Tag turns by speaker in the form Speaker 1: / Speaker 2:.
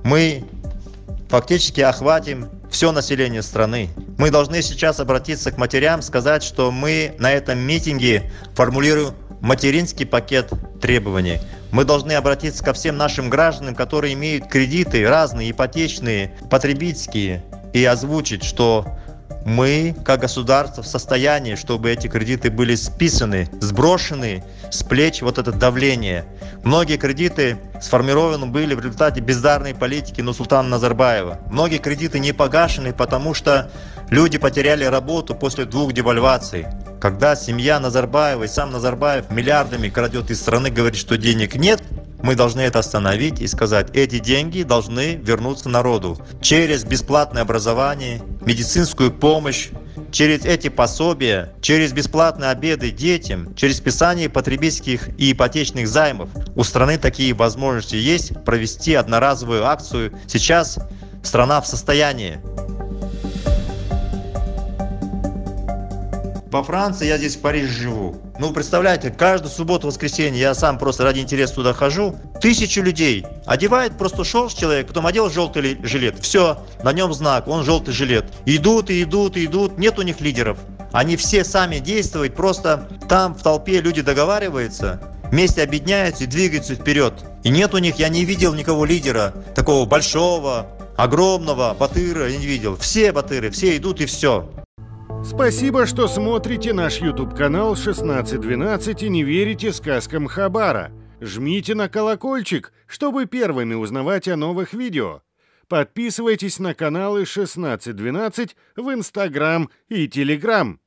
Speaker 1: мы фактически охватим все население страны. Мы должны сейчас обратиться к матерям, сказать, что мы на этом митинге формулируем материнский пакет требований. Мы должны обратиться ко всем нашим гражданам, которые имеют кредиты разные, ипотечные, потребительские, и озвучить, что мы, как государство, в состоянии, чтобы эти кредиты были списаны, сброшены с плеч вот это давление. Многие кредиты сформированы были в результате бездарной политики Нурсултана Назарбаева. Многие кредиты не погашены, потому что люди потеряли работу после 2 девальваций. Когда семья Назарбаева и сам Назарбаев миллиардами крадет из страны, говорит, что денег нет, мы должны это остановить и сказать, эти деньги должны вернуться народу через бесплатное образование, медицинскую помощь, через эти пособия, через бесплатные обеды детям, через списание потребительских и ипотечных займов. У страны такие возможности есть провести одноразовую акцию. Сейчас страна в состоянии. Во Франции, я здесь в Париже живу. Ну, представляете, каждую субботу-воскресенье я сам просто ради интереса туда хожу. 1000 людей. Одевает просто шелк человек, потом одел желтый жилет. Все, на нем знак, он желтый жилет. Идут, нет у них лидеров. Они все сами действуют, просто там в толпе люди договариваются, вместе объединяются и двигаются вперед. И нет у них, я не видел никого лидера, такого большого, огромного, батыра, я не видел. Все батыры, все идут и все.
Speaker 2: Спасибо, что смотрите наш YouTube-канал 1612 и не верите сказкам Хабара. Жмите на колокольчик, чтобы первыми узнавать о новых видео. Подписывайтесь на каналы 1612 в Instagram и Telegram.